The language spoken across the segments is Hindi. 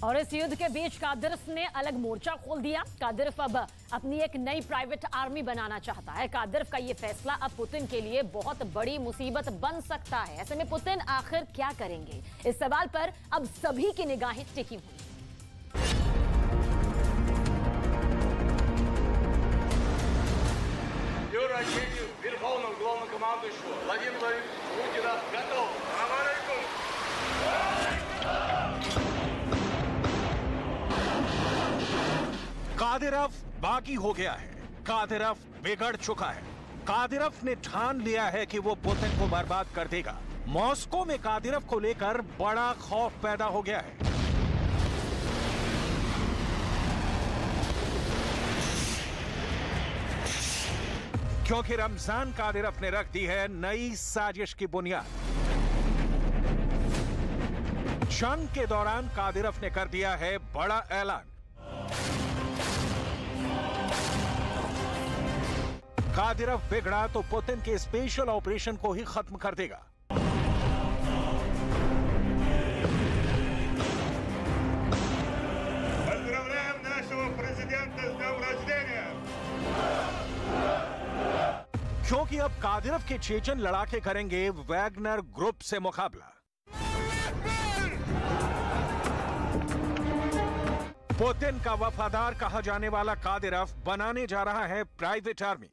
और इस युद्ध के बीच कादिरफ ने अलग मोर्चा खोल दिया। कादिरफ अब अपनी एक नई प्राइवेट आर्मी बनाना चाहता है। कादिरफ का ये फैसला अब पुतिन के लिए बहुत बड़ी मुसीबत बन सकता है। ऐसे में पुतिन आखिर क्या करेंगे, इस सवाल पर अब सभी की निगाहें टिकी हुई। कादिरफ बागी हो गया है। कादिरफ बिगड़ चुका है। कादिरफ ने ठान लिया है कि वो पुतिन को बर्बाद कर देगा। मॉस्को में कादिरफ को लेकर बड़ा खौफ पैदा हो गया है। क्योंकि रमजान कादिरफ ने रख दी है नई साजिश की बुनियाद। जंग के दौरान कादिरफ ने कर दिया है बड़ा ऐलान। कादिरफ बिगड़ा तो पुतिन के स्पेशल ऑपरेशन को ही खत्म कर देगा। क्योंकि अब कादिरफ के चेचन लड़ाके करेंगे वैगनर ग्रुप से मुकाबला। पुतिन का वफादार कहा जाने वाला कादिरफ बनाने जा रहा है प्राइवेट आर्मी।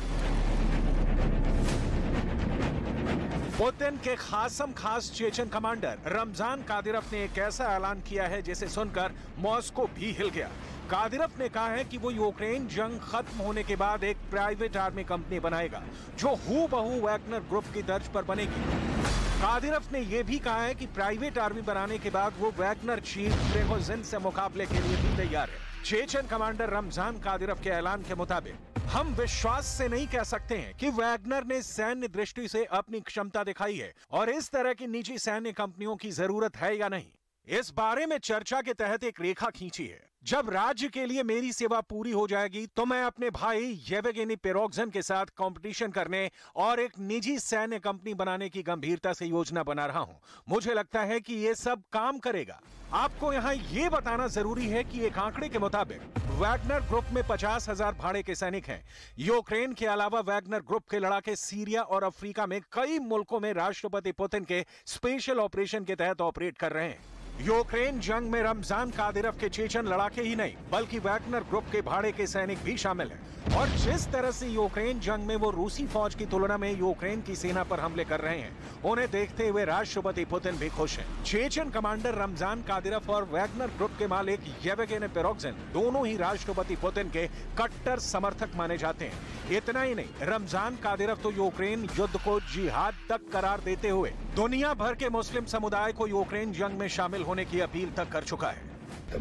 पुतिन के खासम खास चेचन कमांडर रमजान कादिरफ ने एक ऐसा ऐलान किया है जिसे सुनकर मॉस्को भी हिल गया। कादिरफ ने कहा है कि वो यूक्रेन जंग खत्म होने के बाद एक प्राइवेट आर्मी कंपनी बनाएगा जो हूबहू वैगनर ग्रुप की तर्ज पर बनेगी। कादिरफ ने यह भी कहा है कि प्राइवेट आर्मी बनाने के बाद वो वैगनर चीफ प्रिगोजिन से मुकाबले के लिए भी तैयार है। चेचन कमांडर रमजान कादिरफ के ऐलान के मुताबिक हम विश्वास से नहीं कह सकते हैं कि वैगनर ने सैन्य दृष्टि से अपनी क्षमता दिखाई है और इस तरह की निजी सैन्य कंपनियों की जरूरत है या नहीं, इस बारे में चर्चा के तहत एक रेखा खींची है। जब राज्य के लिए मेरी सेवा पूरी हो जाएगी तो मैं अपने भाई येवगेनी प्रिगोजिन के साथ कंपटीशन करने और एक निजी सैन्य कंपनी बनाने की गंभीरता से योजना बना रहा हूं। मुझे लगता है कि ये सब काम करेगा। आपको यहाँ ये बताना जरूरी है कि एक आंकड़े के मुताबिक वैगनर ग्रुप में 50,000 भाड़े के सैनिक हैं। यूक्रेन के अलावा वैगनर ग्रुप के लड़ाके सीरिया और अफ्रीका में कई मुल्कों में राष्ट्रपति पुतिन के स्पेशल ऑपरेशन के तहत ऑपरेट कर रहे हैं। यूक्रेन जंग में रमजान कादिरफ के चेचन लड़ाके ही नहीं बल्कि वैगनर ग्रुप के भाड़े के सैनिक भी शामिल हैं। और जिस तरह से यूक्रेन जंग में वो रूसी फौज की तुलना में यूक्रेन की सेना पर हमले कर रहे हैं, उन्हें देखते हुए राष्ट्रपति पुतिन भी खुश हैं। चेचन कमांडर रमजान कादिरफ और वैगनर ग्रुप के मालिक येवगेनी प्रिगोजिन दोनों ही राष्ट्रपति पुतिन के कट्टर समर्थक माने जाते हैं। इतना ही नहीं, रमजान कादिरफ तो यूक्रेन युद्ध को जिहाद तक करार देते हुए दुनिया भर के मुस्लिम समुदाय को यूक्रेन जंग में शामिल होने की अपील तक कर चुका है। Это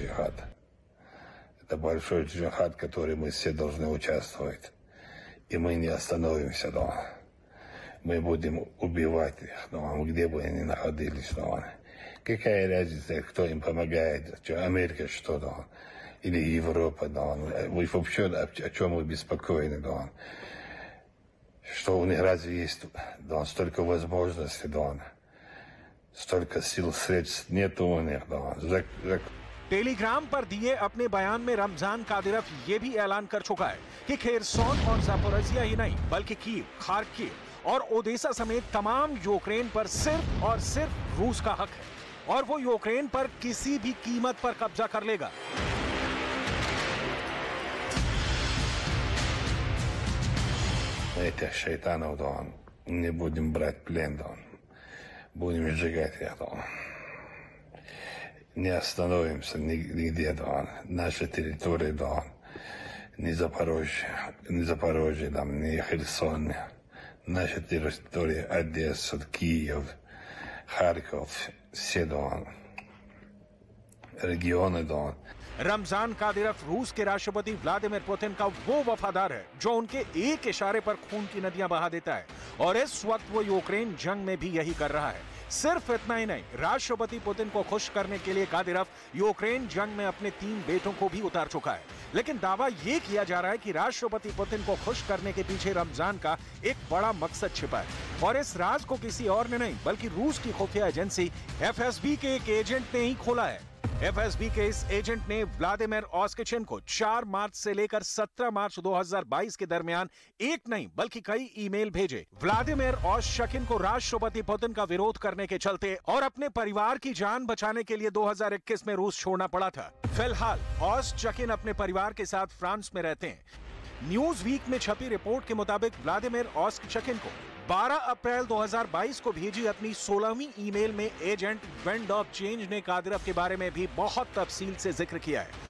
большой джихад, в который мы все должны участвовать. И мы не остановимся дома. Мы будем убивать их дома, где бы они находились дома. Какая разница, кто им помогает, Америка что дома, или Европа дома. Вы вообще о чем вы беспокоены дома? Что у них разве есть дома столько возможностей дома? столько сил, средств нет у них дома. टेलीग्राम पर दिए अपने बयान में रमजान कादिरफ ये भी ऐलान कर चुका है कि खेरसोन और जापोरिजिया ही नहीं बल्कि कीव, खार्किव और ओडेसा समेत तमाम यूक्रेन पर सिर्फ और सिर्फ रूस का हक है और वो यूक्रेन पर किसी भी कीमत पर कब्जा कर लेगा। Этих шайтанов дома не будем брать плен дома. Будем сжигать их дома. Не остановимся нигде дома. Наша территория дома. Ни Запорожье, там, ни Херсон. Наша территория Одесса, Киев, Харьков, все дома. Регионы дома. रमजान कादिरफ रूस के राष्ट्रपति व्लादिमीर पुतिन का वो वफादार है जो उनके एक इशारे पर खून की नदियां बहा देता है और इस वक्त वो यूक्रेन जंग में भी यही कर रहा है। सिर्फ इतना ही नहीं, राष्ट्रपति पुतिन को खुश करने के लिए कादिरफ यूक्रेन जंग में अपने 3 बेटों को भी उतार चुका है। लेकिन दावा ये किया जा रहा है कि राष्ट्रपति पुतिन को खुश करने के पीछे रमजान का एक बड़ा मकसद छिपा है और इस राज को किसी और ने नहीं बल्कि रूस की खुफिया एजेंसी FSB के एक एजेंट ने ही खोला है। एफएसबी के इस एजेंट ने व्लादिमीर ओस्किचेनको 4 मार्च से लेकर 17 मार्च 2022 के दरमियान एक नहीं बल्कि कई ईमेल भेजे। व्लादिमीर ओस्किचेनको राष्ट्रपति पुतिन का विरोध करने के चलते और अपने परिवार की जान बचाने के लिए 2021 में रूस छोड़ना पड़ा था। फिलहाल ओस्किचेनको अपने परिवार के साथ फ्रांस में रहते हैं। न्यूज वीक में छपी रिपोर्ट के मुताबिक व्लादिमीर ओस्किचेनको 12 अप्रैल 2022 को भेजी अपनी 16वीं ईमेल में एजेंट विंड ऑफ चेंज ने कादिरोव के बारे में भी बहुत तफसील से जिक्र किया है।